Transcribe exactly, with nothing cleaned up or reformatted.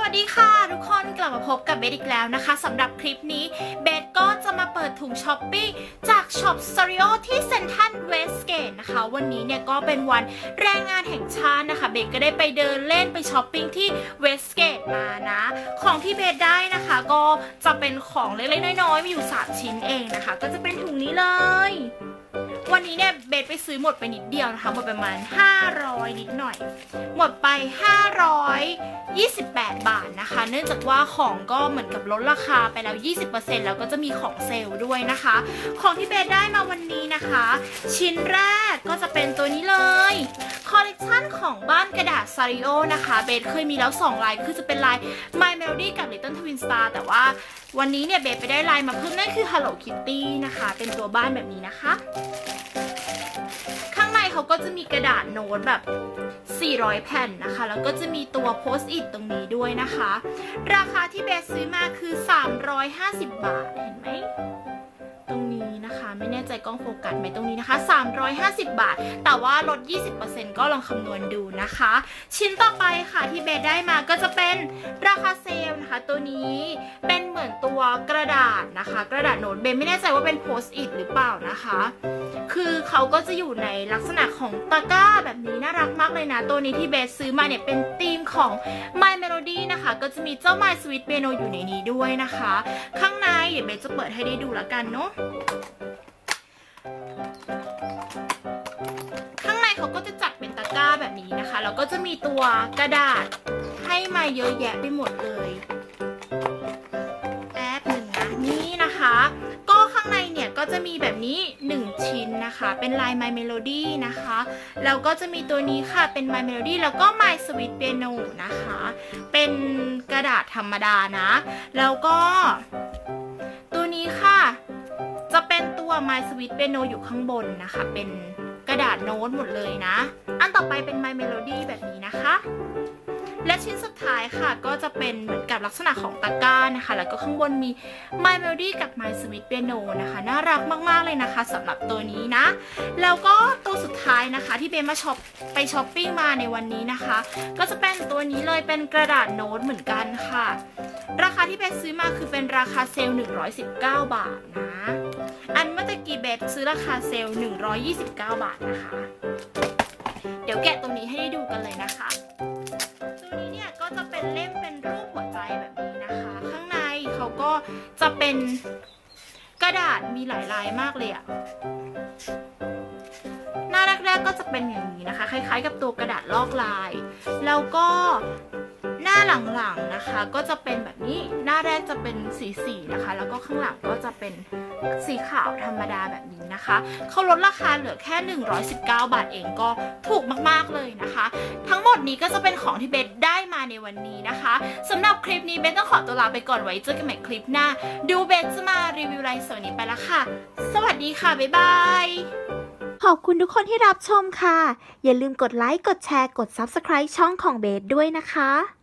วัสดีค่ะทุกคนกลับมาพบกับเบสอีกแล้วนะคะสำหรับคลิปนี้เบสก็จะมาเปิดถุงช้อปปี้จากช็อปสตาริโอที่เซ็นทรัลเวสเกตนะคะวันนี้เนี่ยก็เป็นวันแรงงานแห่งชาตินะคะเบสก็ได้ไปเดินเล่นไปช้อปปิ้งที่เวสเกตมานะของที่เบสได้นะคะก็จะเป็นของเล็กๆน้อยๆมีอยู่สามชิ้นเองนะคะก็จะเป็นถุงนี้เลยวันนี้เนี่ยเบสไปซื้อหมดไปนิดเดียวนะคะหมดประมาณห้าร้อยนิดหน่อยหมดไปห้าร้อยยี่สิบแปดบาทนะคะเนื่องจากว่าของก็เหมือนกับลดราคาไปแล้ว ยี่สิบเปอร์เซ็นต์ แล้วก็จะมีของเซลล์ด้วยนะคะของที่เบสได้มาวันนี้นะคะชิ้นแรกก็จะเป็นตัวนี้เลยคอลเลกชันของบ้านกระดาษซาริโอนะคะเบสเคยมีแล้วสองลายคือจะเป็นลาย My Melody กับ Little Twin Star แต่ว่าวันนี้เนี่ยเบสไปได้ลายมาเพิ่มนั่นคือ Hello Kitty นะคะเป็นตัวบ้านแบบนี้นะคะข้างในเขาก็จะมีกระดาษโน้ตแบบสี่ร้อยแผ่นนะคะแล้วก็จะมีตัวโพสต์อิทตรงนี้ด้วยนะคะราคาที่เบสซื้อมาคือสามร้อยห้าสิบบาทเห็นไหมตรงนี้นะคะไม่แน่ใจกล้องโฟกัสไหมตรงนี้นะคะสามร้อยห้าสิบบาทแต่ว่าลด ยี่สิบเปอร์เซ็นต์ ก็ลองคำนวณดูนะคะชิ้นต่อไปค่ะที่เบสได้มาก็จะเป็นราคาเซลล์นะคะตัวนี้เป็นเหมือนตัวกระดาษนะคะกระดาษโน้ตเบสไม่แน่ใจว่าเป็นโพสต์อิทหรือเปล่านะคะคือเขาก็จะอยู่ในลักษณะของตะกร้าแบบนี้น่ารักมากเลยนะตัวนี้ที่เบสซื้อมาเนี่ยเป็นธีมของ My Melody นะคะก็จะมีเจ้า My Sweet Piano อยู่ในนี้ด้วยนะคะข้างในเดี๋ยวเบสจะเปิดให้ได้ดูแล้วกันเนาะข้างในเขาก็จะจัดเป็นตะกร้าแบบนี้นะคะแล้วก็จะมีตัวกระดาษให้มาเยอะแยะไปหมดเลยแป๊บหนึ่งนะนี่นะคะก็ข้างในเนี่ยก็จะมีแบบนี้หนึ่งชิ้นนะคะเป็นลาย My Melody นะคะแล้วก็จะมีตัวนี้ค่ะเป็น My Melody แล้วก็ My Sweet Piano นะคะเป็นกระดาษธรรมดานะแล้วก็ตัวนี้ค่ะจะเป็นตัว My Sweet Piano อยู่ข้างบนนะคะเป็นกระดาษโน้ตหมดเลยนะอันต่อไปเป็น My Melody แบบนี้นะคะและชิ้นสุดท้ายค่ะก็จะเป็นเหมือนกับลักษณะของตะกร้านะคะแล้วก็ข้างบนมี My Melody กับ My Sweet Piano นะคะน่ารักมากๆเลยนะคะสำหรับตัวนี้นะแล้วก็ตัวสุดท้ายนะคะที่เบนมาช็อปไปช้อปปิ้งมาในวันนี้นะคะก็จะเป็นตัวนี้เลยเป็นกระดาษโน้ตเหมือนกันค่ะราคาที่เบนซื้อมาคือเป็นราคาเซลล์หนึ่งร้อยสิบเก้าบาทนะอันเมื่อตะกี้เบนซื้อราคาเซลล์หนึ่งร้อยยี่สิบเก้าบาทนะคะเดี๋ยวแกะตรงนี้ให้ได้ดูกันเลยนะคะตัวนี้เนี่ยก็จะเป็นเล่มเป็นรูปหัวใจแบบนี้นะคะข้างในเขาก็จะเป็นกระดาษมีหลายลายมากเลยอะหน้าแรกๆก็จะเป็นอย่างนี้นะคะคล้ายๆกับตัวกระดาษลอกลายแล้วก็หน้าหลังๆนะคะก็จะเป็นแบบนี้หน้าแรกจะเป็นสีๆนะคะแล้วก็ข้างหลังก็จะเป็นสีขาวธรรมดาแบบนี้นะคะเขาลดราคาเหลือแค่หนึ่งร้อยสิบเก้าบาทเองก็ถูกมากๆเลยนะคะทั้งหมดนี้ก็จะเป็นของที่เบสได้มาในวันนี้นะคะสำหรับคลิปนี้เบสต้องขอตัวลาไปก่อนไว้เจอกันใหม่คลิปหน้าดูเบสจะมารีวิวลายสวยนี้ไปแล้วค่ะสวัสดีค่ะบ๊ายบายขอบคุณทุกคนที่รับชมค่ะอย่าลืมกดไลค์กดแชร์กด ซับสไครบ์ ช่องของเบสด้วยนะคะ